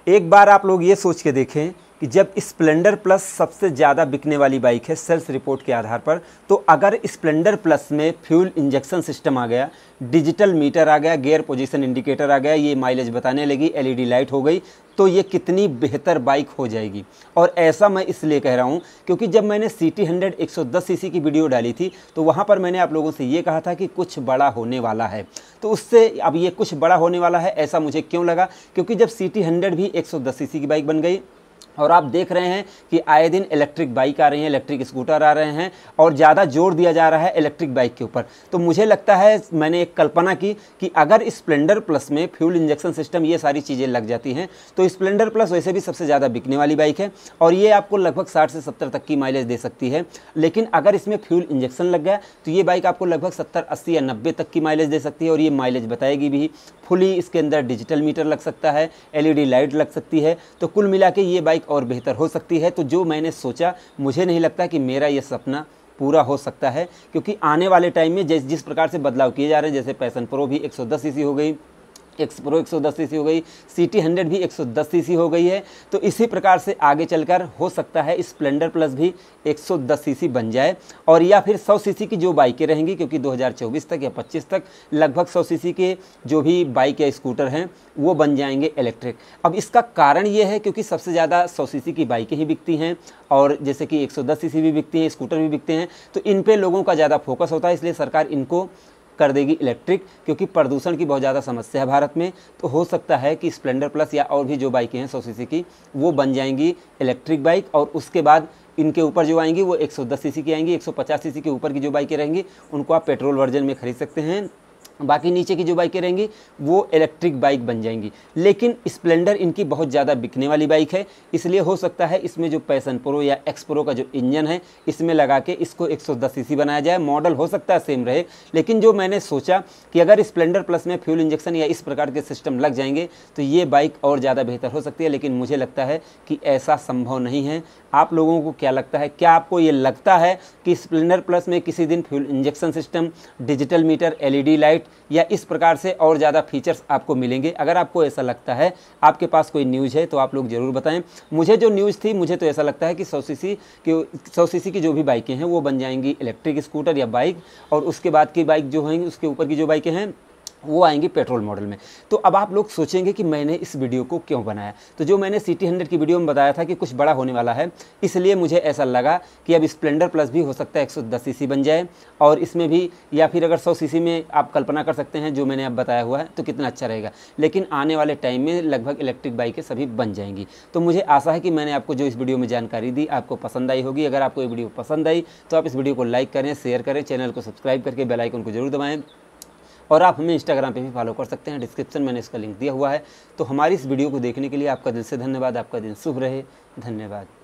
एक बार आप लोग ये सोच के देखें कि जब स्प्लेंडर प्लस सबसे ज़्यादा बिकने वाली बाइक है सेल्स रिपोर्ट के आधार पर, तो अगर स्प्लेंडर प्लस में फ्यूल इंजेक्शन सिस्टम आ गया, डिजिटल मीटर आ गया, गियर पोजीशन इंडिकेटर आ गया, ये माइलेज बताने लगी, एलईडी लाइट हो गई, तो ये कितनी बेहतर बाइक हो जाएगी। और ऐसा मैं इसलिए कह रहा हूँ क्योंकि जब मैंने CT100 110 सीसी की वीडियो डाली थी तो वहाँ पर मैंने आप लोगों से ये कहा था कि कुछ बड़ा होने वाला है। तो उससे अब ये कुछ बड़ा होने वाला है ऐसा मुझे क्यों लगा, क्योंकि जब CT100 भी 110 सीसी की बाइक बन गई और आप देख रहे हैं कि आए दिन इलेक्ट्रिक बाइक आ रही हैं, इलेक्ट्रिक स्कूटर आ रहे हैं और ज़्यादा जोर दिया जा रहा है इलेक्ट्रिक बाइक के ऊपर, तो मुझे लगता है, मैंने एक कल्पना की कि अगर स्प्लेंडर प्लस में फ्यूल इंजेक्शन सिस्टम ये सारी चीज़ें लग जाती हैं तो स्प्लेंडर प्लस वैसे भी सबसे ज़्यादा बिकने वाली बाइक है और ये आपको लगभग 60 से 70 तक की माइलेज दे सकती है। लेकिन अगर इसमें फ्यूल इंजेक्शन लग गया तो ये बाइक आपको लगभग 70, 80 या 90 तक की माइलेज दे सकती है और ये माइलेज बताएगी भी। फुली इसके अंदर डिजिटल मीटर लग सकता है, एलईडी लाइट लग सकती है, तो कुल मिला के ये बाइक और बेहतर हो सकती है। तो जो मैंने सोचा, मुझे नहीं लगता कि मेरा ये सपना पूरा हो सकता है, क्योंकि आने वाले टाइम में जिस प्रकार से बदलाव किए जा रहे हैं, जैसे पैशन प्रो भी 110 सीसी हो गई, एक्स प्रो 110 सीसी हो गई, CT100 भी 110 सीसी हो गई है, तो इसी प्रकार से आगे चलकर हो सकता है स्प्लेंडर प्लस भी 110 सीसी बन जाए और या फिर 100 सीसी की जो बाइकें रहेंगी, क्योंकि 2024 तक या 25 तक लगभग 100 सीसी के जो भी बाइक या स्कूटर हैं वो बन जाएंगे इलेक्ट्रिक। अब इसका कारण ये है क्योंकि सबसे ज़्यादा 100 सीसी की बाइकें ही बिकती हैं और जैसे कि 110 सीसी भी बिकती हैं, स्कूटर भी बिकते हैं, तो इन पे लोगों का ज़्यादा फोकस होता है, इसलिए सरकार इनको कर देगी इलेक्ट्रिक, क्योंकि प्रदूषण की बहुत ज़्यादा समस्या है भारत में। तो हो सकता है कि स्प्लेंडर प्लस या और भी जो बाइकें हैं 100 सीसी की वो बन जाएंगी इलेक्ट्रिक बाइक और उसके बाद इनके ऊपर जो आएंगी वो 110 सीसी की आएंगी। 150 सीसी के ऊपर की जो बाइकें रहेंगी उनको आप पेट्रोल वर्जन में खरीद सकते हैं, बाकी नीचे की जो बाइकें रहेंगी वो इलेक्ट्रिक बाइक बन जाएंगी। लेकिन स्प्लेंडर इनकी बहुत ज़्यादा बिकने वाली बाइक है, इसलिए हो सकता है इसमें जो पैशन प्रो या एक्स प्रो का जो इंजन है इसमें लगा के इसको 110 सीसी बनाया जाए। मॉडल हो सकता है सेम रहे, लेकिन जो मैंने सोचा कि अगर स्प्लेंडर प्लस में फ्यूल इंजेक्शन या इस प्रकार के सिस्टम लग जाएंगे तो ये बाइक और ज़्यादा बेहतर हो सकती है, लेकिन मुझे लगता है कि ऐसा संभव नहीं है। आप लोगों को क्या लगता है? क्या आपको ये लगता है कि स्प्लेंडर प्लस में किसी दिन fuel injection system, digital meter, LED light या इस प्रकार से और ज़्यादा फीचर्स आपको मिलेंगे? अगर आपको ऐसा लगता है, आपके पास कोई न्यूज़ है तो आप लोग ज़रूर बताएं। मुझे जो न्यूज़ थी, मुझे तो ऐसा लगता है कि 100 सीसी की जो भी बाइकें हैं वो बन जाएंगी इलेक्ट्रिक स्कूटर या बाइक, और उसके बाद की बाइक जो होंगी उसके ऊपर की जो बाइकें हैं वो आएंगी पेट्रोल मॉडल में। तो अब आप लोग सोचेंगे कि मैंने इस वीडियो को क्यों बनाया। तो जो मैंने CT100 की वीडियो में बताया था कि कुछ बड़ा होने वाला है, इसलिए मुझे ऐसा लगा कि अब स्प्लेंडर प्लस भी हो सकता है 110 सीसी बन जाए और इसमें भी, या फिर अगर 100 सीसी में आप कल्पना कर सकते हैं जो मैंने अब बताया हुआ है, तो कितना अच्छा रहेगा। लेकिन आने वाले टाइम में लगभग इलेक्ट्रिक बाइकें सभी बन जाएंगी। तो मुझे आशा है कि मैंने आपको जो इस वीडियो में जानकारी दी आपको पसंद आई होगी। अगर आपको ये वीडियो पसंद आई तो आप इस वीडियो को लाइक करें, शेयर करें, चैनल को सब्सक्राइब करके बेल आइकन को जरूर दबाएं और आप हमें इंस्टाग्राम पे भी फॉलो कर सकते हैं, डिस्क्रिप्शन में मैंने इसका लिंक दिया हुआ है। तो हमारी इस वीडियो को देखने के लिए आपका दिल से धन्यवाद। आपका दिन शुभ रहे। धन्यवाद।